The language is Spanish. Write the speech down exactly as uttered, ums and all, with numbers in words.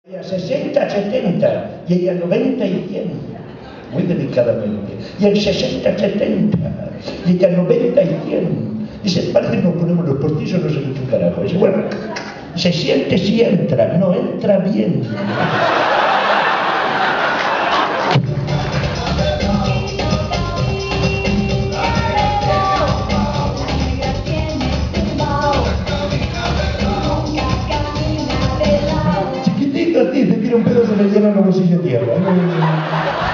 A sesenta, setenta, y ella noventa y cien, muy delicadamente. Y en sesenta, setenta, y ella noventa y cien. Dice, parece que nos ponemos los postizos, no sé qué carajo. Dice, bueno, se siente si entra, no entra bien. Dice, tira un pedo, se le llenan los bolsillos de tierra.